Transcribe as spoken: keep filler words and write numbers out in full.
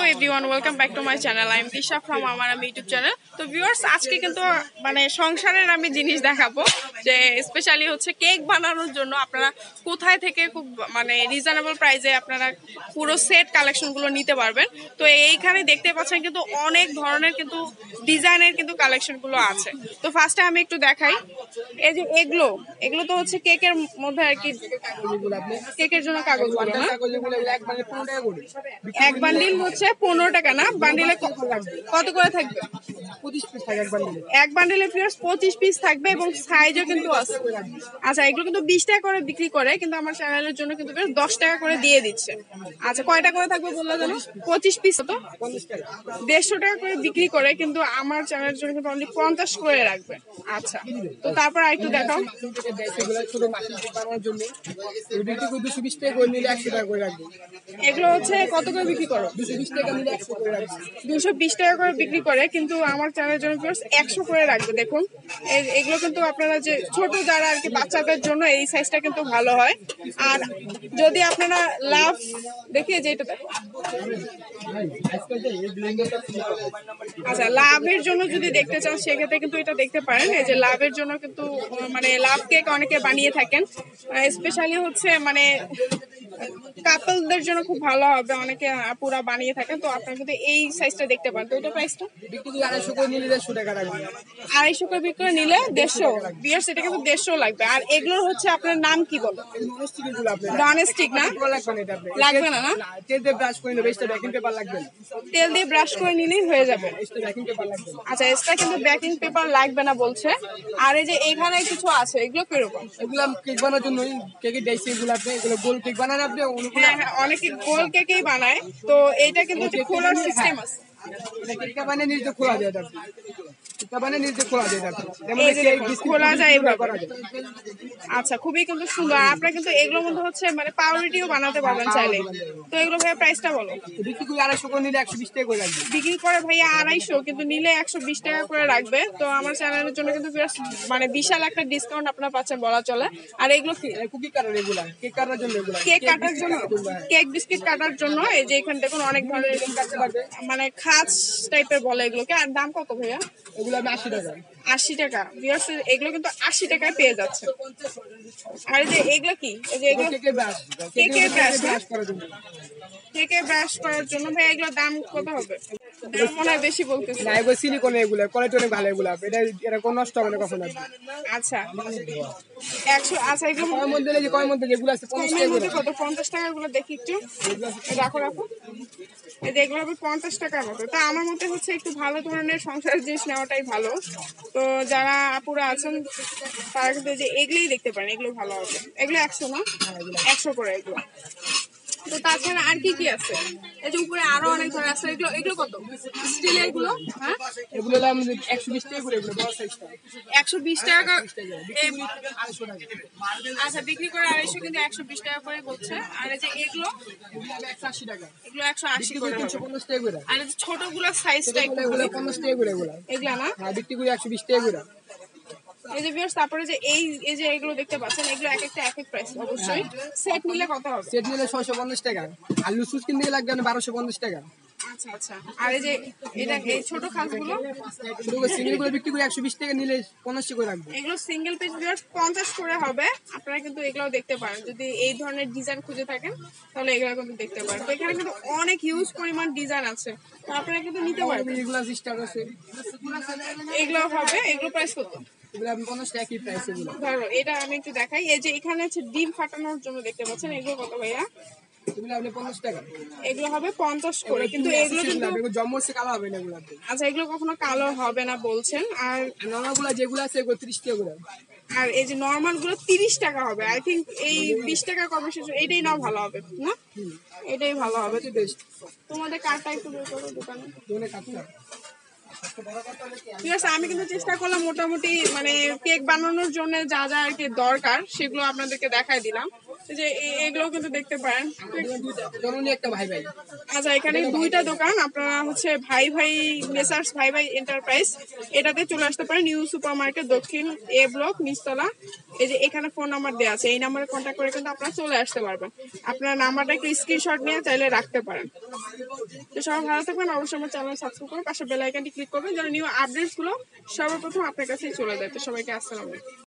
Everyone, welcome back to my channel. I am Tisha from আমার আমি YouTube channel. তো viewers, আজকে কিন্তু মানে সংসারের আমি জিনিস দেখাবো, যে স্পেশালি হচ্ছে কেক বানানোর জন্য আপনারা কোথায় থেকে খুব মানে রিজনেবল প্রাইসে আপনারা পুরো সেট কালেকশনগুলো নিতে পারবেন। তো এইখানে দেখতে পাচ্ছেন কিন্তু অনেক ধরনের কিন্তু ডিজাইনের কিন্তু কালেকশনগুলো আছে। তো ফার্স্টে আমি একটু দেখাই, এই যে এগুলো এগুলো তো হচ্ছে কেকের মধ্যে আর কি, কেকের জন্য কাগজগুলো না, এক বান্ডিল হচ্ছে পনেরো টাকা না? বান্ডিলে কত করে থাকবে? এক বান্ডিলে পঁচিশ পিস থাকবে এবং সাইজও কিন্তু আছে। আচ্ছা, এগুলো কিন্তু বিশ টাকা করে বিক্রি করে, কিন্তু আমার চ্যানেলের জন্য কিন্তু দশ টাকা করে দিয়ে দিচ্ছে। আচ্ছা, কয়টা করে থাকবে বললো জানো? পঁচিশ পিস তো দেড়শো টাকা করে বিক্রি করে, কিন্তু আমার চ্যানেলের জন্য কিন্তু অনলি পঞ্চাশ করে রাখবে। আচ্ছা, তো তারপর আর একটু দেখাও। এগুলো হচ্ছে কত করে বিক্রি করো? দুশো বিশ টাকা করে বিক্রি করে, কিন্তু আমার চ্যানেলের জন্য একশো করে রাখবে। দেখুন, এগুলো কিন্তু আপনারা যে ছোট যারা আর কি বাচ্চাদের জন্য এই সাইজটা কিন্তু ভালো হয়। আর যদি আপনারা লাভ দেখিয়ে যে এটা দেখো, আচ্ছা লাভের জন্য যদি দেখতে চান সেক্ষেত্রে কিন্তু এটা দেখতে পারেন। এই যে লাভের জন্য কিন্তু মানে লাভ কেক অনেকে বানিয়ে থাকেন, স্পেশালি হচ্ছে মানে কাপলদের জন্য খুব ভালো হবে, অনেকে পুরা বানিয়ে থাকেন। তো আপনারা কিন্তু এই সাইজটা দেখতে পারেন। তো এটা প্রাইসটা আড়াইশো করে নিলে দেড়শো টাকা লাগবে, আড়াইশো করে বিক্রি করে নিলে দেড়শো বিয়ার, সেটা কিন্তু দেড়শো লাগবে। আর এগুলোর হচ্ছে আপনার নাম কি বলো? ননস্টিক না? লাগবে না না? তেল দিয়ে ব্রাশ করে নিলে বেকিং পেপার লাগবে, তেল দিয়ে ব্রাশ করে নিলেই হয়ে যাবে। আচ্ছা, এক্সট্রা কিন্তু বেকিং পেপার লাগবে না বলছে। আর এই যে এখানে কিছু আছে, এগুলো কিরকম? এগুলো কেক বানানোর জন্য কেকের ডাইস, এগুলো আপনি এগুলো গোল কেক বানান আপনি? হ্যাঁ হ্যাঁ, অনেকে গোল কেকই বানায়। তো এইটা কিন্তু খোলার সিস্টেম আছে, কেকটা বানিয়ে নিজে খোলা যায়, খোলা যায় এভাবে। আচ্ছা, খুবই কিন্তু সুন্দর। আপনারা কিন্তু এগুলোর মধ্যে হচ্ছে মানে পাউরুটিও বানাতে পারবেন চাইলে। তো এগুলো ভাইয়া প্রাইসটা বলো? বিক্রি করে আড়াইশো করে নিলে একশো বিশ টাকা করে রাখবে। বিক্রি করে ভাইয়া আড়াইশো, কিন্তু নিলে একশো বিশ টাকা করে রাখবে। তো আমার চ্যানেলের জন্য কিন্তু মানে বিশাল একটা ডিসকাউন্ট আপনারা পাচ্ছেন বলা চলে। আর এগুলো কি কুকি কাটার? এগুলা কেক কাটার জন্য, কেক কাটার জন্য, কেক বিস্কিট কাটার জন্য। এই যে এখানে দেখুন অনেক ধরনের মানে খাঁজ টাইপের বলে এগুলোকে। আর দাম কত ভাইয়া? এগুলো আমি আশি টাকা। আশি টাকা ভিউয়ার্স, এগুলো কিন্তু আশি টাকায় পেয়ে যাচ্ছে। আর যে এগুলো কি? এই যে এগুলো কেকের ব্রাশ, কেকের ব্রাশ কেকের ব্রাশ করার জন্য। ভাই এগুলোর দাম কত হবে? মনে হয় বেশি বলতেছি না, এগুলো সিলিকন, এগুলো কোয়ালিটি অনেক ভালো, এগুলো এটা এটা কোনো নষ্ট হবে না কখনো। আচ্ছা একশো। আচ্ছা, এগুলো কয়ের মধ্যে যে কয়ের মধ্যে যেগুলো আছে পঞ্চাশ টাকা কত? পঞ্চাশ টাকা। এগুলো দেখি একটু, রাখো রাখো। এই যে এগুলো হবে পঞ্চাশ টাকার মতো। তা আমার মতে হচ্ছে একটু ভালো ধরনের সংসারের জিনিস নেওয়াটাই ভালো। তো যারা আপুরা আছেন তারা কিন্তু যে এগুলোই দেখতে পারেন, এগুলো ভালো হবে। এগুলো একশো না? একশো করে এগুলো। তো তাছাড়া আর কি কি আছে? এই যে উপরে আরো অনেক ধরনের আছে। এগুলো এগুলো কত? স্টিলের এগুলো? হ্যাঁ, এগুলো দাম একশো বিশ টাকা করে, এগুলো বড় সাইজটা একশো বিশ টাকা। আচ্ছা, বিক্রি করে আড়াইশো, কিন্তু একশো বিশ টাকা করে বলছে। আর এই যে এগুলো একশো আশি টাকা, এগুলো একশো আশি করে। আর এই যে ছোটগুলো সাইজটা এগুলো পঞ্চাশ টাকা করে, এগুলো এগুলা না? হ্যাঁ, বিক্রি করে একশো বিশ টাকা করে। এই যে ভিউয়ার্স, তারপরে যে এই এই যে এগুলো দেখতে পাচ্ছেন, এগুলো এক একটা এক এক প্রাইস। অবশ্যই সেট নিলে কত হবে? সেট নিলে ছয়শো পঞ্চাশ টাকা, আর লুসুস কিনতে লাগবে না বারোশো পঞ্চাশ টাকা। আচ্ছা আচ্ছা। আর এই যে এটা এই ছোট খাসগুলো, সিঙ্গেল গুলো বিক্রি করে একশো বিশ টাকা, নিলে পঞ্চাশ করে রাখবে। এগুলো সিঙ্গেল পিস ভিউয়ার্স পঞ্চাশ করে হবে। আপনারা কিন্তু এগুলো দেখতে পারেন, যদি এই ধরনের ডিজাইন খুঁজে থাকেন তাহলে এগুলো কিন্তু দেখতে পারেন। তো এখানে কিন্তু অনেক হিউজ পরিমাণ ডিজাইন আছে, তো আপনারা কিন্তু নিতে পারবেন। এগুলো স্টার আছে, এগুলো হবে। এগুলো প্রাইস কত? ধরো এটা আমি একটু দেখাই। এই যে এখানে হচ্ছে ডিম ফাটানোর জন্য দেখতে পাচ্ছেন, এগুলো কত ভাইয়া? এগুলো হবে পঞ্চাশ করে, কিন্তু এগুলো কিন্তু কালো হবে না। আচ্ছা, এগুলো কখনো কালো হবে না বলছেন। আর নরমাল গুলো যেগুলো আছে এগুলো ত্রিশ টাকা করে। আর এই যে নরমাল গুলো তিরিশ টাকা হবে। আই থিঙ্ক এই বিশ টাকা কমিশন, এটাই নাও ভালো হবে না? এটাই ভালো হবে। তোমাদের কার্ডটা একটু বের করো দোকানে। ঠিক আছে, আমি কিন্তু চেষ্টা করলাম মোটামুটি মানে কেক বানানোর জন্য যা যা আর কি দরকার সেগুলো আপনাদেরকে দেখাই দিলাম। যে এগুলো কিন্তু দেখতে পারেন। আচ্ছা, এখানে দুইটা দোকান। আপনারা হচ্ছে ভাই ভাই মেসার্স ভাই ভাই এন্টারপ্রাইজ, এটাতে চলে আসতে পারেন। নিউ সুপার মার্কেট, দক্ষিণ এ ব্লক, নিচতলা। এই যে এখানে ফোন নাম্বার দেওয়া আছে, এই নাম্বারে কন্ট্যাক্ট করে কিন্তু আপনারা চলে আসতে পারবেন। আপনার নাম্বারটা একটু স্ক্রিনশট নিয়ে চাইলে রাখতে পারেন। তো তো সবাই ভালো থাকবেন, অবশ্যই আমার চ্যানেল সাবস্ক্রাইব করে পাশে বেল আইকনটি ক্লিক করবেন যেন নিউ আপডেটসগুলো সর্বপ্রথম আপনার কাছেই চলে যায়। তো সবাইকে আসসালামু আলাইকুম।